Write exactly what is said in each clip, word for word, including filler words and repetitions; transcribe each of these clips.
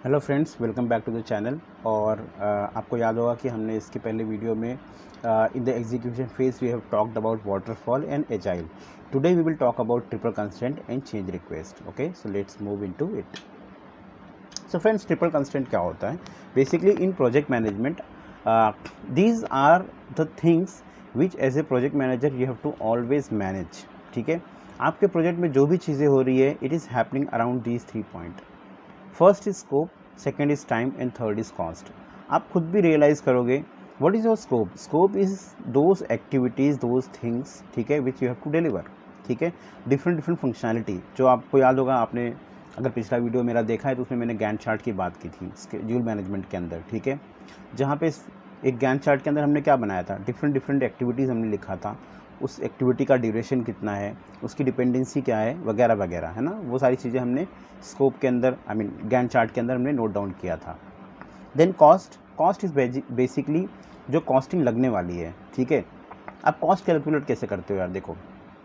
Hello friends, welcome back to the channel. और uh, आपको याद होगा कि हमने इसके पहले वीडियो में in the execution phase we have talked about waterfall and agile. Today we will talk about triple constraint and change request. Okay, so let's move into it. So friends, triple constraint क्या होता है? Basically in project management these are the things which as a project manager you have to always manage. ठीक है, आपके project में जो भी चीज़ें हो रही है, it is happening around these three point. First is scope, second is time and third is cost. आप खुद भी रियलाइज करोगे what is your scope. Scope is those activities, those things, ठीक है, which you have to deliver. ठीक है, different different functionality. जो आपको याद होगा, आपने अगर पिछला वीडियो मेरा देखा है तो उसमें मैंने गैंट चार्ट की बात की थी शेड्यूल मैनेजमेंट के अंदर। ठीक है, जहाँ पे एक गैंट चार्ट के अंदर हमने क्या बनाया था, डिफरेंट डिफरेंट एक्टिविटीज़ हमने लिखा था, उस एक्टिविटी का ड्यूरेशन कितना है, उसकी डिपेंडेंसी क्या है, वगैरह वगैरह, है ना। वो सारी चीज़ें हमने स्कोप के अंदर, आई मीन गैंट चार्ट के अंदर हमने नोट डाउन किया था। Then cost, cost is basically जो कॉस्टिंग लगने वाली है। ठीक है, आप कॉस्ट कैलकुलेट कैसे करते हो यार? देखो,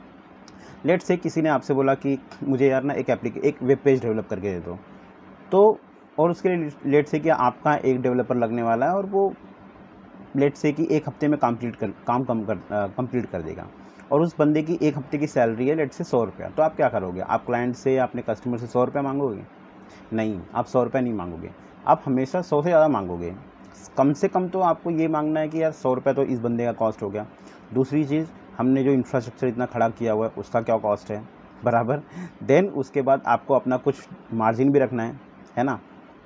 लेट से किसी ने आपसे बोला कि मुझे यार ना एक एप्लीके एक वेब पेज डेवलप करके दे दो, तो और उसके लिए लेट से कि आपका एक डेवलपर लगने वाला है और वो लेट से कि एक हफ्ते में कंप्लीट कर काम कम कर कंप्लीट कर देगा, और उस बंदे की एक हफ्ते की सैलरी है लेट से सौ रुपया। तो आप क्या करोगे? आप क्लाइंट से या अपने कस्टमर से सौ रुपया मांगोगे? नहीं, आप सौ रुपया नहीं मांगोगे, आप हमेशा सौ से ज़्यादा मांगोगे। कम से कम तो आपको ये मांगना है कि यार सौ रुपया तो इस बंदे का कॉस्ट हो गया। दूसरी चीज़, हमने जो इंफ्रास्ट्रक्चर इतना खड़ा किया हुआ है उसका क्या कॉस्ट है, बराबर। देन उसके बाद आपको अपना कुछ मार्जिन भी रखना है है ना।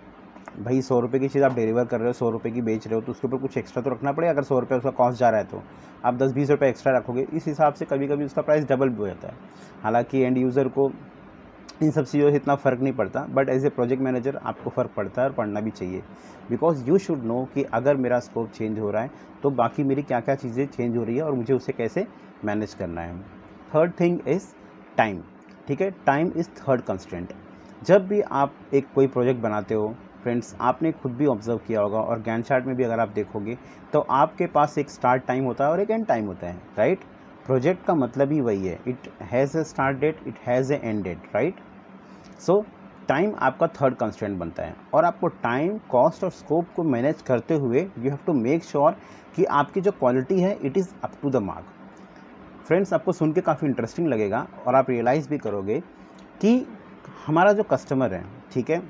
भाई सौ रुपये की चीज़ आप डिलीवर कर रहे हो, सौ रुपये की बेच रहे हो, तो उसके ऊपर कुछ एक्स्ट्रा तो रखना पड़ेगा। अगर सौ रुपये उसका कॉस्ट जा रहा है तो आप दस बीस रुपये एक्स्ट्रा रखोगे। इस हिसाब से कभी कभी उसका प्राइस डबल भी हो जाता है। हालांकि एंड यूज़र को इन सब चीज़ों से इतना फ़र्क नहीं पड़ता, but as a project manager आपको फ़र्क पड़ता है और पड़ना भी चाहिए, बिकॉज यू शुड नो कि अगर मेरा स्कोप चेंज हो रहा है तो बाकी मेरी क्या क्या चीज़ें चेंज हो रही है और मुझे उसे कैसे मैनेज करना है। Third thing is time. ठीक है, टाइम इज़ थर्ड कंस्ट्रेंट। जब भी आप एक कोई प्रोजेक्ट बनाते हो फ्रेंड्स, आपने खुद भी ऑब्जर्व किया होगा, और गैंट चार्ट में भी अगर आप देखोगे तो आपके पास एक स्टार्ट टाइम होता है और एक एंड टाइम होता है, राइट। प्रोजेक्ट का मतलब ही वही है, it has a start date, it has a end date, right. So time आपका थर्ड कंस्ट्रेंट बनता है, और आपको टाइम, कॉस्ट और स्कोप को मैनेज करते हुए you have to make sure कि आपकी जो क्वालिटी है it is up to the mark. Friends, आपको सुन के काफ़ी इंटरेस्टिंग लगेगा और आप रियलाइज़ भी करोगे कि हमारा जो कस्टमर है, ठीक है,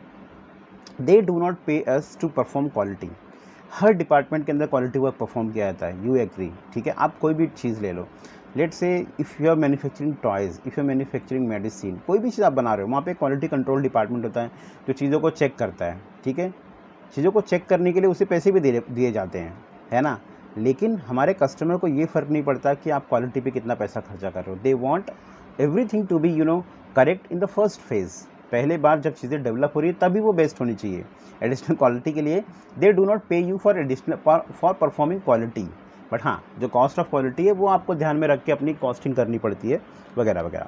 दे do not pay us to perform quality. हर डिपार्टमेंट के अंदर क्वालिटी वर्क परफॉर्म किया जाता है, यू एग्री। ठीक है, आप कोई भी चीज़ ले लो, let say if you are manufacturing toys, if you are manufacturing medicine, कोई भी चीज़ आप बना रहे हो, वहाँ पे क्वालिटी कंट्रोल डिपार्टमेंट होता है जो चीज़ों को चेक करता है। ठीक है, चीज़ों को चेक करने के लिए उसे पैसे भी दे दिए जाते हैं, है ना। लेकिन हमारे कस्टमर को ये फ़र्क नहीं पड़ता कि आप क्वालिटी पे कितना पैसा खर्चा कर रहे हो। They want everything to be you know correct in the first phase. पहले बार जब चीज़ें डेवलप हो रही है तभी वो बेस्ट होनी चाहिए एडिशनल क्वालिटी के लिए। They do not pay you for additional for performing quality, but हाँ, जो कॉस्ट ऑफ क्वालिटी है वो आपको ध्यान में रख के अपनी कॉस्टिंग करनी पड़ती है, वगैरह वगैरह।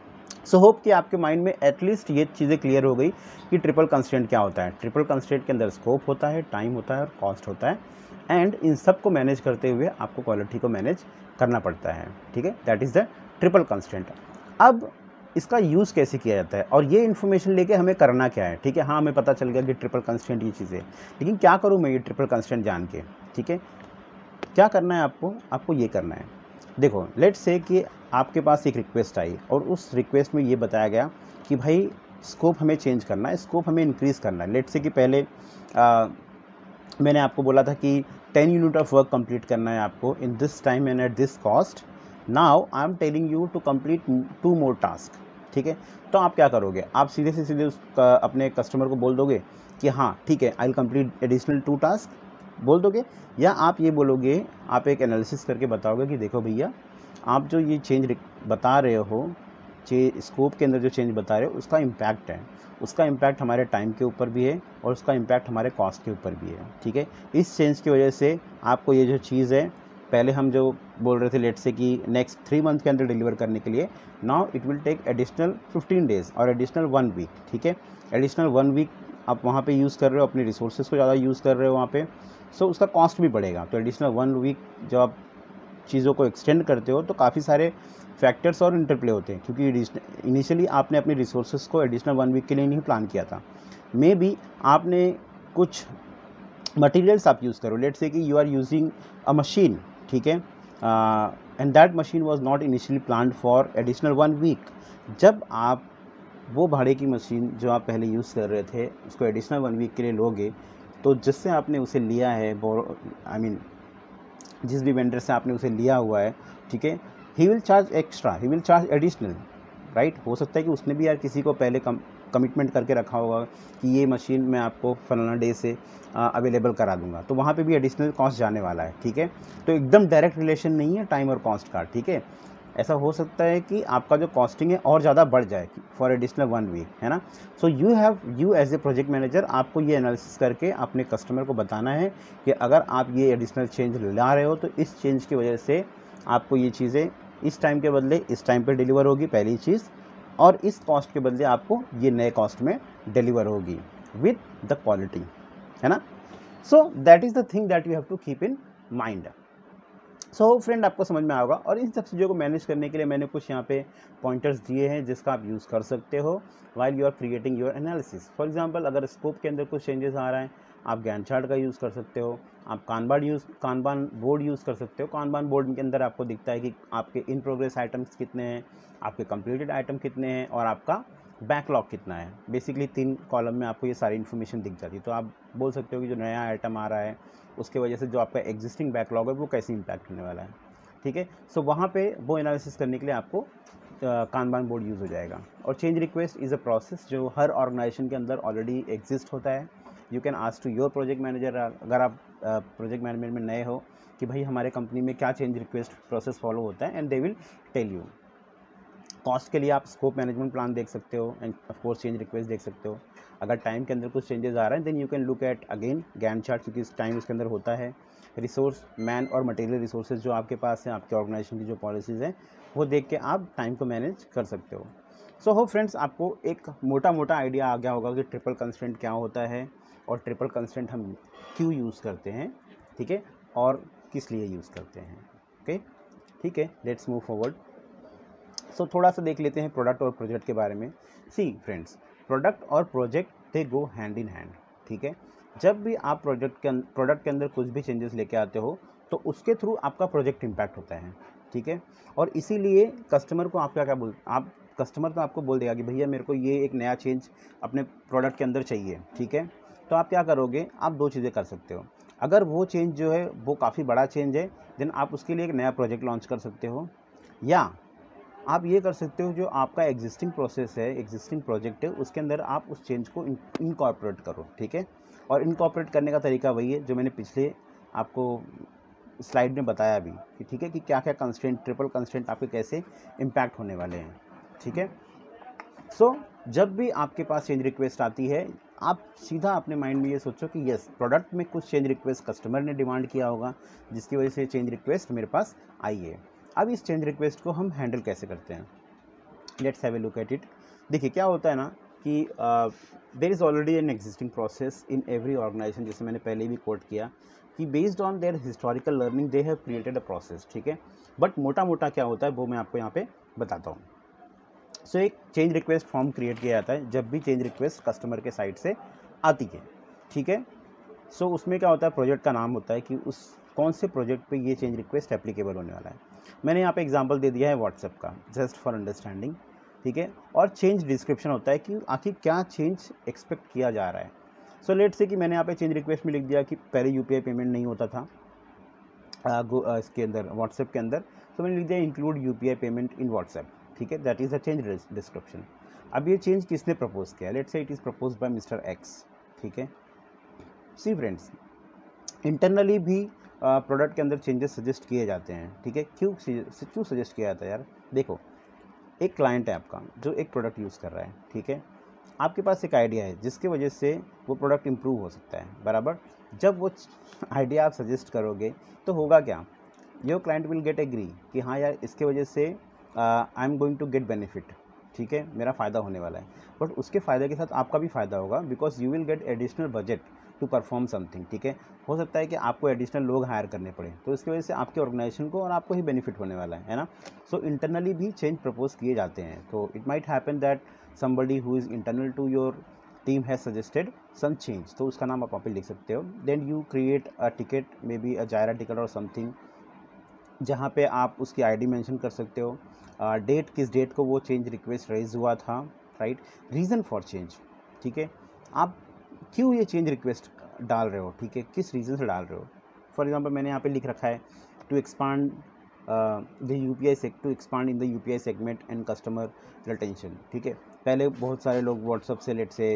सो so, होप कि आपके माइंड में एटलीस्ट ये चीज़ें क्लियर हो गई कि ट्रिपल कंस्ट्रेंट क्या होता है। ट्रिपल कंस्ट्रेंट के अंदर स्कोप होता है, टाइम होता है और कॉस्ट होता है, एंड इन सब को मैनेज करते हुए आपको क्वालिटी को मैनेज करना पड़ता है। ठीक है, that is the triple constraint. अब इसका यूज़ कैसे किया जाता है और ये इन्फॉर्मेशन लेके हमें करना क्या है? ठीक है, हाँ, हमें पता चल गया कि ट्रिपल कंस्ट्रेंट ये चीज़ है, लेकिन क्या करूँ मैं ये ट्रिपल कंस्ट्रेंट जान के? ठीक है, क्या करना है आपको? आपको ये करना है, देखो, लेट्स से कि आपके पास एक रिक्वेस्ट आई और उस रिक्वेस्ट में ये बताया गया कि भाई स्कोप हमें चेंज करना है, स्कोप हमें इंक्रीज़ करना है। लेट्स से कि पहले आ, मैंने आपको बोला था कि ten unit of work complete करना है आपको in this time and at this cost. Now I am telling you to complete two more task. ठीक है, तो आप क्या करोगे? आप सीधे से सीधे उस अपने कस्टमर को बोल दोगे कि हाँ ठीक है, I will complete additional two task, बोल दोगे, या आप ये बोलोगे, आप एक एनालिसिस करके बताओगे कि देखो भैया, आप जो ये चेंज बता रहे हो, चे स्कोप के अंदर जो चेंज बता रहे हो उसका इम्पैक्ट है, उसका इम्पैक्ट हमारे टाइम के ऊपर भी है और उसका इम्पैक्ट हमारे कॉस्ट के ऊपर भी है। ठीक है, इस चेंज की वजह से आपको ये जो चीज़ है, पहले हम जो बोल रहे थे लेट से कि नेक्स्ट थ्री मंथ के अंदर डिलीवर करने के लिए, now it will take additional fifteen days और एडिशनल वन वीक। ठीक है, एडिशनल वन वीक आप वहाँ पे यूज़ कर रहे हो, अपने रिसोर्सेज को ज़्यादा यूज़ कर रहे हो वहाँ पे, सो so उसका कॉस्ट भी बढ़ेगा। तो एडिशनल वन वीक जब आप चीज़ों को एक्सटेंड करते हो तो काफ़ी सारे फैक्टर्स और इंटरप्ले होते हैं, क्योंकि इनिशियली आपने अपने रिसोर्सेज को एडिशनल वन वीक के लिए नहीं प्लान किया था। मे बी आपने कुछ मटेरियल्स आप यूज़ करो, let's say that you are using a machine, ठीक है, and that machine was not initially planned for additional one week. जब आप वो भाड़े की मशीन जो आप पहले यूज़ कर रहे थे उसको एडिशनल वन वीक के लिए लोगे, तो जिससे आपने उसे लिया है, आई मीन जिस भी वेंडर से आपने उसे लिया हुआ है, ठीक है, he will charge extra, he will charge additional, right. हो सकता है कि उसने भी यार किसी को पहले कम कमिटमेंट करके रखा होगा कि ये मशीन मैं आपको फलाना डे से अवेलेबल करा दूंगा, तो वहाँ पे भी एडिशनल कॉस्ट जाने वाला है, ठीक है। तो एकदम डायरेक्ट रिलेशन नहीं है टाइम और कॉस्ट का, ठीक है। ऐसा हो सकता है कि आपका जो कॉस्टिंग है और ज़्यादा बढ़ जाए फॉर एडिशनल वन वीक, है ना। So you have you as a project manager आपको ये एनालिसिस करके अपने कस्टमर को बताना है कि अगर आप ये एडिशनल चेंज ला रहे हो तो इस चेंज की वजह से आपको ये चीज़ें इस टाइम के बदले इस टाइम पे डिलीवर होगी, पहली चीज़, और इस कॉस्ट के बदले आपको ये नए कॉस्ट में डिलीवर होगी विद द क्वालिटी, है ना। So that is the thing that you have to keep in mind. So friend, आपको समझ में आएगा। और इन सब चीज़ों को मैनेज करने के लिए मैंने कुछ यहाँ पे पॉइंटर्स दिए हैं जिसका आप यूज़ कर सकते हो while you are creating your analysis. For example, अगर स्कोप के अंदर कुछ चेंजेस आ रहा है, आप गैंट चार्ट का यूज़ कर सकते हो, आप Kanban use Kanban board use कर सकते हो। कानबान बोर्ड के अंदर आपको दिखता है कि आपके इन प्रोग्रेस आइटम्स कितने हैं, आपके कंप्लीटेड आइटम कितने हैं और आपका बैकलॉग कितना है। बेसिकली तीन कॉलम में आपको ये सारी इन्फॉर्मेशन दिख जाती है। तो आप बोल सकते हो कि जो नया आइटम आ रहा है उसके वजह से जो आपका एग्जिस्टिंग बैकलॉग है वो कैसे इम्पैक्ट होने वाला है, ठीक है। सो वहाँ पे वो एनालिसिस करने के लिए आपको कानबान बोर्ड यूज़ हो जाएगा। और change request is a process जो हर ऑर्गेनाइजेशन के अंदर ऑलरेडी एग्जिस्ट होता है। You can ask to your project manager, अगर आप प्रोजेक्ट मैनेजमेंट में नए हो, कि भाई हमारे कंपनी में क्या चेंज रिक्वेस्ट प्रोसेस फॉलो होता है, and they will tell you. Cost के लिए आप स्कोप मैनेजमेंट प्लान देख सकते हो and of course change request देख सकते हो। अगर टाइम के अंदर कुछ चेंजेस आ रहे हैं then you can look at again Gantt chart, क्योंकि इस टाइम इसके अंदर होता है। रिसोर्स, मैन और मटेरियल रिसोर्सेज जो आपके पास हैं, आपके ऑर्गेनाइजेशन की जो पॉलिसीज़ हैं, वो देख के आप टाइम को मैनेज कर सकते हो। सो हो फ्रेंड्स, आपको एक मोटा मोटा आइडिया आ गया होगा कि ट्रिपल कंस्ट्रेंट क्या होता है और ट्रिपल कंस्ट्रेंट हम क्यों यूज़ करते हैं, ठीक है, और किस लिए यूज़ करते हैं। ओके, ठीक है, लेट्स मूव फॉरवर्ड। सो थोड़ा सा देख लेते हैं प्रोडक्ट और प्रोजेक्ट के बारे में। सी फ्रेंड्स, प्रोडक्ट और project they go hand in hand, ठीक है। जब भी आप प्रोजेक्ट के प्रोडक्ट के अंदर कुछ भी चेंजेस लेके आते हो तो उसके थ्रू आपका प्रोजेक्ट इम्पैक्ट होता है, ठीक है। और इसीलिए कस्टमर को आप क्या क्या बोल आप कस्टमर तो आपको बोल देगा कि भैया मेरे को ये एक नया चेंज अपने प्रोडक्ट के अंदर चाहिए, ठीक है। तो आप क्या करोगे, आप दो चीज़ें कर सकते हो। अगर वो चेंज जो है वो काफ़ी बड़ा चेंज है देन आप उसके लिए एक नया प्रोजेक्ट लॉन्च कर सकते हो, या आप ये कर सकते हो जो आपका एग्जिस्टिंग प्रोसेस है, एग्जिस्टिंग प्रोजेक्ट है, उसके अंदर आप उस चेंज को इनकॉर्पोरेट करो, ठीक है। और इनकॉर्पोरेट करने का तरीका वही है जो मैंने पिछले आपको स्लाइड में बताया भी, कि ठीक है कि क्या क्या कंस्ट्रेंट, ट्रिपल कंस्ट्रेंट आपके कैसे इम्पैक्ट होने वाले हैं, ठीक है। सो so, जब भी आपके पास चेंज रिक्वेस्ट आती है, आप सीधा अपने माइंड में ये सोचो कि यस, प्रोडक्ट में कुछ चेंज रिक्वेस्ट कस्टमर ने डिमांड किया होगा जिसकी वजह से चेंज रिक्वेस्ट मेरे पास आई है। अब इस चेंज रिक्वेस्ट को हम हैंडल कैसे करते हैं, let's have a look at it. देखिए क्या होता है ना कि there is already an existing process in every organisation, जैसे मैंने पहले भी कोट किया कि based on their historical learning they have created a process, ठीक है। बट मोटा मोटा क्या होता है वो मैं आपको यहाँ पे बताता हूँ। सो so, एक चेंज रिक्वेस्ट फॉर्म क्रिएट किया जाता है जब भी चेंज रिक्वेस्ट कस्टमर के साइड से आती है, ठीक है। सो so, उसमें क्या होता है, प्रोजेक्ट का नाम होता है कि उस कौन से प्रोजेक्ट पे ये चेंज रिक्वेस्ट एप्लीकेबल होने वाला है। मैंने यहाँ पे एग्जांपल दे दिया है व्हाट्सएप का, जस्ट फॉर अंडरस्टैंडिंग, ठीक है। और चेंज डिस्क्रिप्शन होता है कि आखिर क्या चेंज एक्सपेक्ट किया जा रहा है। सो लेट से कि मैंने यहाँ पे चेंज रिक्वेस्ट में लिख दिया कि पहले यूपीआई पेमेंट नहीं होता था आ, गो, आ, इसके अंदर व्हाट्सएप के अंदर, तो मैंने लिख दिया include UPI payment in WhatsApp, ठीक है। That is a change description. अब ये चेंज किसने प्रपोज किया, let's say it is propose by mister X, ठीक है। सी फ्रेंड्स, इंटरनली भी प्रोडक्ट के अंदर चेंजेस सजेस्ट किए जाते हैं, ठीक है। क्यों क्यों सजेस्ट किया जाता है यार, देखो एक क्लाइंट है आपका जो एक प्रोडक्ट यूज़ कर रहा है, ठीक है। आपके पास एक आइडिया है जिसके वजह से वो प्रोडक्ट इम्प्रूव हो सकता है, बराबर। जब वो आइडिया आप सजेस्ट करोगे तो होगा क्या, your client will get agree कि हाँ यार इसके वजह से I am going to get benefit, ठीक है, मेरा फ़ायदा होने वाला है। बट उसके फ़ायदे के साथ आपका भी फ़ायदा होगा, because you will get additional budget to perform something, ठीक है। हो सकता है कि आपको एडिशनल लोग हायर करने पड़े, तो इसकी वजह से आपके ऑर्गेनाइजेशन को और आपको ही बेनिफिट होने वाला है, है ना। सो so, इंटरनली भी चेंज प्रपोज किए जाते हैं, तो it might happen that somebody who is internal to your team has suggested some change, तो उसका नाम आप वहाँ पे लिख सकते हो। Then you create a ticket, maybe a Jira ticket और समथिंग, जहाँ पे आप उसकी आईडी मेंशन कर सकते हो, डेट uh, किस डेट को वो चेंज रिक्वेस्ट रेज हुआ था, राइट, रीज़न फॉर चेंज, ठीक है, आप क्यों ये चेंज रिक्वेस्ट डाल रहे हो, ठीक है, किस रीज़न से डाल रहे हो। फॉर एग्जांपल मैंने यहाँ पे लिख रखा है to expand the U P I seg to expand in the U P I segment and customer retention, ठीक है। पहले बहुत सारे लोग व्हाट्सअप से लेट से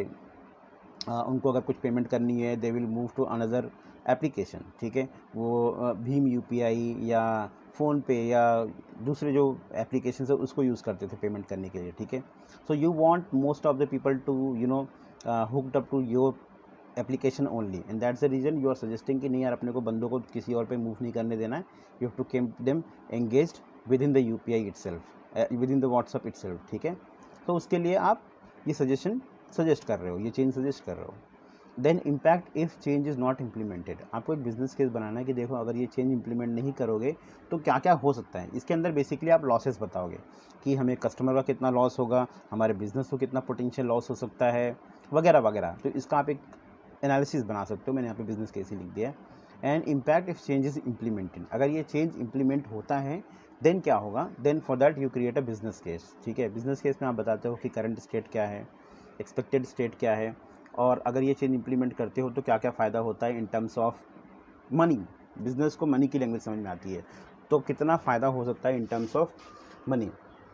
Uh, उनको अगर कुछ पेमेंट करनी है, they will move to another application, ठीक है, वो भीम यूपीआई या फ़ोनपे या दूसरे जो एप्लीकेशन है उसको यूज़ करते थे पेमेंट करने के लिए, ठीक है। So you want most of the people to you know hooked up to your application only, and that's the reason you are suggesting कि नहीं यार अपने को बंदों को किसी और पे मूव नहीं करने देना है, you have to keep them engaged within the U P I itself, within the WhatsApp itself, ठीक है। तो उसके लिए आप ये सजेशन सजेस्ट कर रहे हो, ये चेंज सजेस्ट कर रहे हो। Then impact if change is not implemented, आपको एक बिजनेस केस बनाना है कि देखो अगर ये चेंज इम्प्लीमेंट नहीं करोगे तो क्या क्या हो सकता है। इसके अंदर बेसिकली आप लॉसेस बताओगे कि हमें कस्टमर का कितना लॉस होगा, हमारे बिजनेस को कितना पोटेंशियल लॉस हो सकता है, वगैरह वगैरह। तो इसका आप एक एनालिसिस बना सकते हो, मैंने यहाँ पे बिजनेस केस ही लिख दिया है। And impact if change is implemented, अगर ये चेंज इम्प्लीमेंट होता है देन क्या होगा, then for that you create a business case, ठीक है। बिजनेस केस में आप बताते हो कि करंट स्टेट क्या है, एक्सपेक्टेड स्टेट क्या है, और अगर ये चेंज इंप्लीमेंट करते हो तो क्या क्या फ़ायदा होता है in terms of money, business को मनी की लैंग्वेज समझ में आती है, तो कितना फ़ायदा हो सकता है इन टर्म्स ऑफ मनी,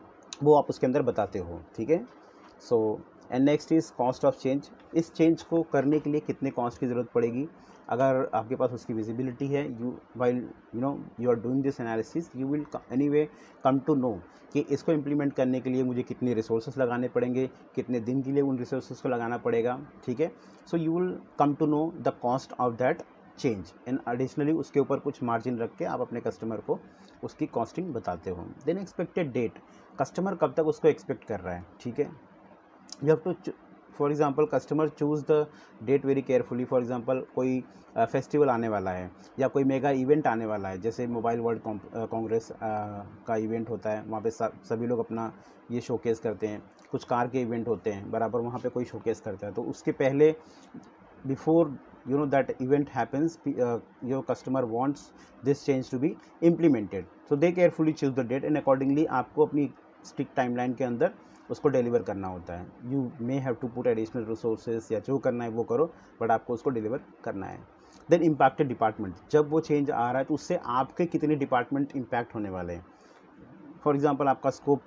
वो आप उसके अंदर बताते हो, ठीक है। So and next is cost of change, इस चेंज को करने के लिए कितने कॉस्ट की ज़रूरत पड़ेगी, अगर आपके पास उसकी विजिबिलिटी है, you while you know you are doing this analysis you will anyway come to know कि इसको इम्प्लीमेंट करने के लिए मुझे कितने रिसोर्सेज लगाने पड़ेंगे, कितने दिन के लिए उन रिसोर्सेज को लगाना पड़ेगा, ठीक है। So you will come to know the cost of that change, and additionally उसके ऊपर कुछ मार्जिन रख के आप अपने कस्टमर को उसकी कॉस्टिंग बताते हो। देन एक्सपेक्टेड डेट, कस्टमर कब तक उसको एक्सपेक्ट कर रहा है, ठीक है। You have to for example customer choose the date very carefully, for example कोई फेस्टिवल uh, आने वाला है या कोई मेगा इवेंट आने वाला है, जैसे मोबाइल वर्ल्ड कांग्रेस uh, का इवेंट होता है, वहाँ पे सभी लोग अपना ये शोकेस करते हैं, कुछ कार के इवेंट होते हैं बराबर, वहाँ पे कोई शोकेस करता है, तो उसके पहले before you know that event happens, uh, your customer wants this change to be implemented, so they carefully choose the date and accordingly आपको अपनी स्ट्रिक्ट टाइमलाइन के अंदर उसको डिलीवर करना होता है। You may have to put additional resources या जो करना है वो करो, बट आपको उसको डिलीवर करना है। देन इम्पैक्टेड डिपार्टमेंट, जब वो चेंज आ रहा है तो उससे आपके कितने डिपार्टमेंट इम्पैक्ट होने वाले हैं। फॉर एग्जांपल आपका स्कोप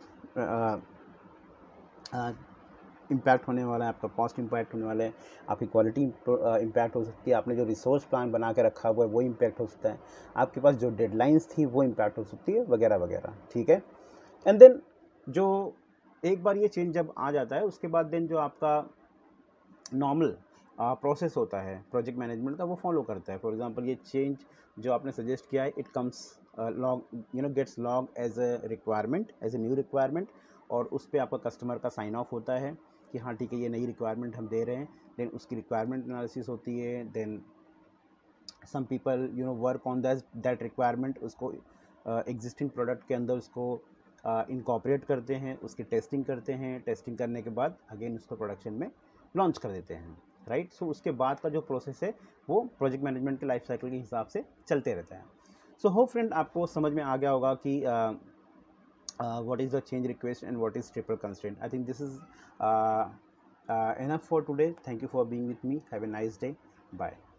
इम्पैक्ट होने वाला है, आपका कॉस्ट इम्पैक्ट होने वाला है, आपकी क्वालिटी इम्पैक्ट हो सकती है, आपने जो रिसोर्स प्लान बना के रखा हुआ है वो इम्पैक्ट हो सकता है, आपके पास जो डेडलाइंस थी वो इम्पैक्ट हो सकती है, वगैरह वगैरह, ठीक है। एंड देन जो एक बार ये चेंज जब आ जाता है उसके बाद देन जो आपका नॉर्मल प्रोसेस होता है प्रोजेक्ट मैनेजमेंट का वो फॉलो करता है। फॉर एग्जांपल ये चेंज जो आपने सजेस्ट किया है, it comes log you know gets log as a requirement, as a new requirement, और उस पर आपका कस्टमर का साइन ऑफ होता है कि हाँ ठीक है ये नई रिक्वायरमेंट हम दे रहे हैं। देन उसकी रिक्वायरमेंट एनालिसिस होती है, then some people you know work on that that requirement, उसको एग्जिस्टिंग uh, प्रोडक्ट के अंदर उसको इनकॉपरेट uh, करते हैं, उसकी टेस्टिंग करते हैं, टेस्टिंग करने के बाद अगेन उसको प्रोडक्शन में लॉन्च कर देते हैं, राइट। सो उसके बाद का जो प्रोसेस है वो प्रोजेक्ट मैनेजमेंट के लाइफ साइकिल के हिसाब से चलते रहता है। सो होप फ्रेंड आपको समझ में आ गया होगा कि what is the change request and what is triple constraint. I think this is enough for today. Thank you for being with me. Have a nice day. Bye.